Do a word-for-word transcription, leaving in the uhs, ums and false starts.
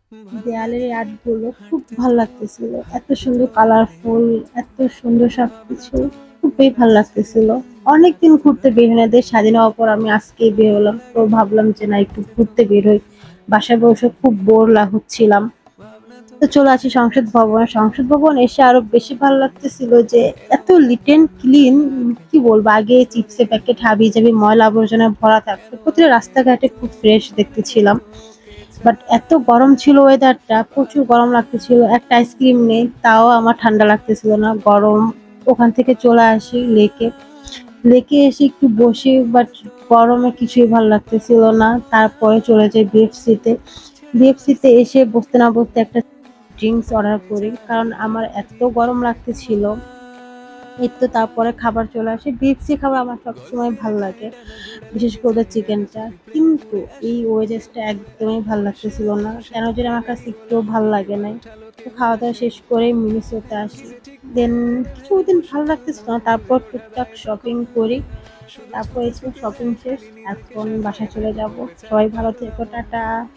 দেয়ালের এই আর্টগুলো খুব ভাল লাগতেছিল। এত সুন্দর কালারফুল, এত সুন্দর সবকিছু। খুবই ভাল লাগতেছিল। অনেকদিন ঘুরতে বের হই না। দেশ স্বাধীন হওয়ার পর আমি আজকেই বের হলাম। তো ভাবলাম যে না একটু ঘুরতে বের হই। বাসায় বসে খুব বোর লা হচ্ছিলাম। তো চলে আসি সংসদ ভবনে। সংসদ ভবন এসে আরো বেশি ভাল লাগতেছিল যে এত লিট অ্যান্ড ক্লিন কি বলবো? আগে চিপসের প্যাকেট হাবি-জাবি ময়লা আবর্জনায় ভরা থাকতো। প্রতিটা রাস্তাঘাটে খুব ফ্রেশ দেখতেছিলাম। বাট এত গরম ছিল ওয়েদারটা, প্রচুর গরম লাগতেছিল। একটা আইসক্রিম নেই, তাও আমার ঠান্ডা লাগতেছিল না। গরম। ওখান থেকে চলে আসি লেকে। লেকে এসে একটু বসি বাট গরমে কিছুই ভাল লাগতেছিল না। তারপরে চলে যাই বিএফসিতে। বিএফসিতে এসে বসতে না বসতে একটা ড্রিংকস অর্ডার করি। কারণ আমার এত গরম লাগতেছিল। এই তো তারপরে খাবার চলে আসে। বিএফসি খাবার আমার সবসময় ভাল লাগে। বিশেষ করে ওদের চিকেনটা। কিন্তু এই ওয়েদারটা একদমই ভাল লাগতেছিল না। কেন জানি আমার কাছে একটুও ভাল লাগে নাই। তো খাওয়া-দাওয়া শেষ করে মিনিসোতে আসি। দেন কিছুদিন ভাল লাগতেছিল না। তারপর টুকটাক শপিং করি। তারপর এই তো শপিং শেষ। এখন বাসায় চলে যাব। সবাই ভালো থেকো। টাটা।